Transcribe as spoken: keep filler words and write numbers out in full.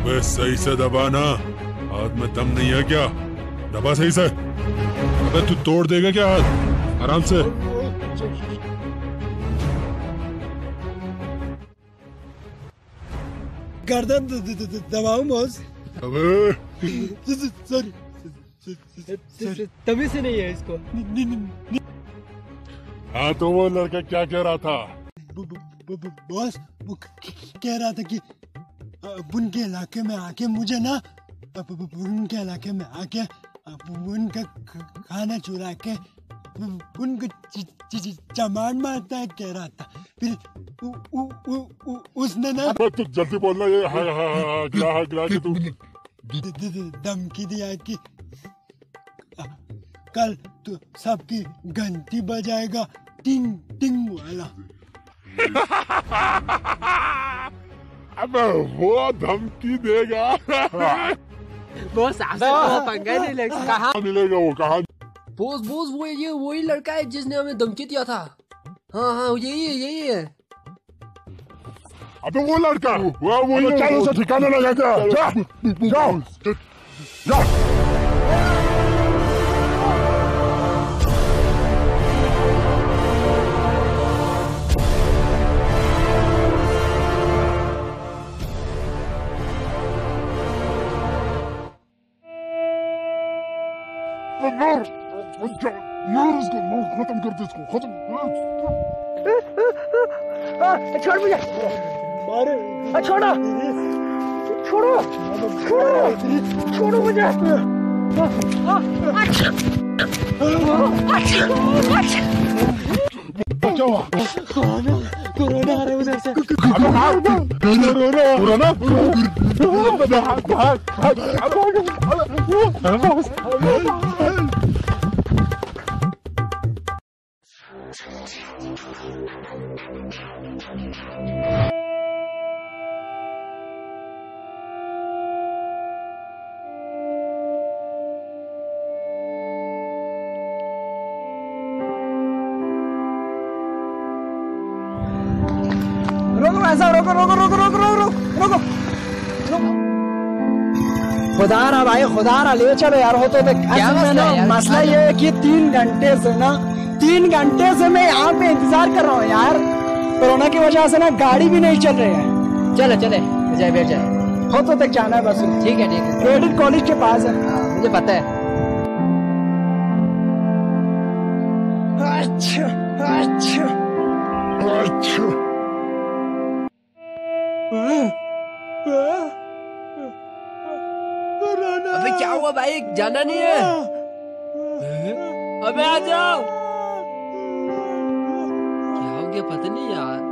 अबे सही से दबाना, हाथ में दम नहीं है क्या? दबा सही से। अबे तू तोड़ देगा क्या हाथ? आराम से। गर्दन दबाऊं बॉस? अबे सॉरी, तभी से नहीं है इसको। हाँ तो वो लड़का क्या कह रहा था? बॉस वो कह रहा था कि उनके इलाके में आके मुझे ना, उनके इलाके में आके उनका खाना चुरा के उनको चमार मारता है कह रहा था। फिर उ, उ, उ, उ, उसने ना तू जल्दी बोलना, ये हाँ हाँ हाँ गिला हाँ गिला के तू धमकी दिया कि कल तो सबकी घंटी बजाएगा, टिंग टिंग वाला। अबे वो धमकी देगा। बॉस आपसे तो पंगा नहीं लेगा। कहाँ मिलेगा वो? कहाँ? बॉस बॉस वो ये वही लड़का है जिसने हमें धमकी दिया था। हाँ हाँ यही है यही है। अबे वो लड़का वो वही चारों से ठिकाने लगा क्या? जा जाओ जाओ। नूर नूर इसको नूर खत्म कर दे, इसको खत्म। छोड़ मुझे, छोड़ो छोड़ो छोड़ो छोड़ो मुझे। क्या हुआ? कोरोना कोरोना आ रहा है उधर से। कोरोना रोको ऐसा रोको रोको रोको रोको रोको रोको रोको। खुदा रहा भाई, खुदा रहा, ले चलो यार। हो तो क्या मसला है? मसला ये है कि तीन घंटे से ना तीन घंटे से मैं यहाँ पे इंतजार कर रहा हूँ यार। कोरोना की वजह से ना गाड़ी भी नहीं चल रही है। चले चले जाए बैठ जाए। हो तो तक जाना है बस। ठीक है ठीक है। क्रेडिट कॉलेज के पास है। मुझे पता है। अच्छा अच्छा अच्छा। अबे क्या हुआ भाई? जाना नहीं है? अबे आ जाओ। क्या हो गया पता नहीं यार।